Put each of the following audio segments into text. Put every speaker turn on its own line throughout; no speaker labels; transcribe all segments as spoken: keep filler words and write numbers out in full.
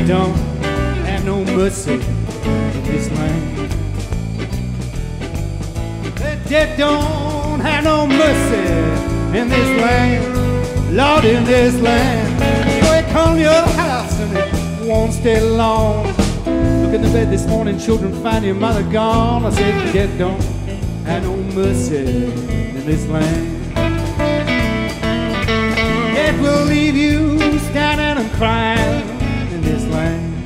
dead don't have no mercy in this land. The dead don't have no mercy in this land. Lord, in this land. Boy, come your house and it won't stay long. Look in the bed this morning, children, find your mother gone. I said, the dead don't have no mercy in this land. It will leave you standing and crying in this land.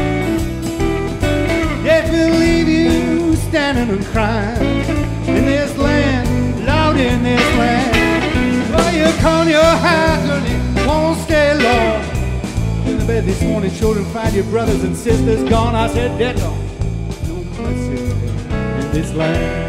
It will leave you standing and crying in this land, Lord, in this land. Well, you come your house and it won't stay long. In the bed this morning, children, find your brothers and sisters gone. I said, dead don't no mercy in this land.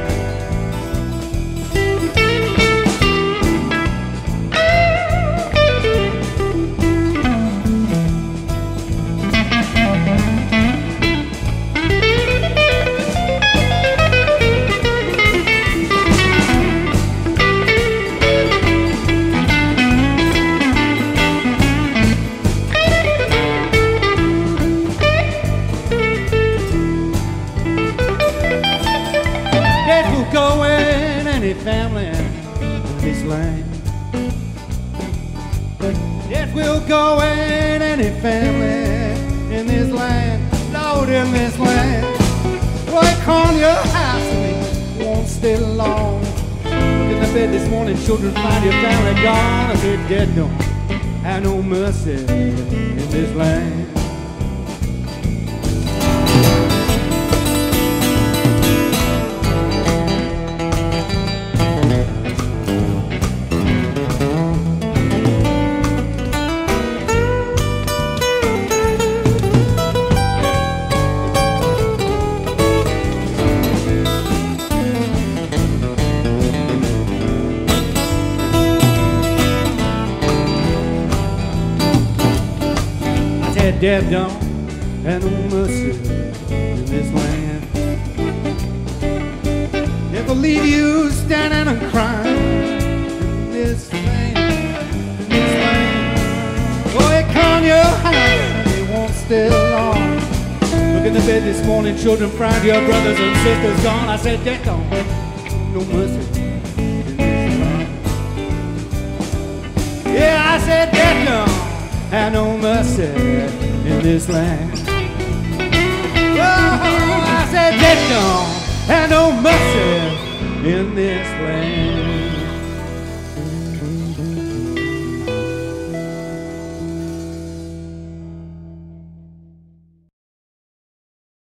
Go in any family in this land. It will go in any family in this land, Lord, in this land. Work on your house and it won't stay long. Look in the bed this morning, children, find your family gone. I said, dead don't have no mercy in this land. Dead don't have no mercy in this land. It will leave you standing and crying in this land, in this land. Oh, it come your house and it won't stay long. Look in the bed this morning, children, find your brothers and sisters gone. I said, dead don't no mercy in this land. Yeah, I said, dead don't have no mercy in this land. Oh, I said, dead don't have no mercy in this land.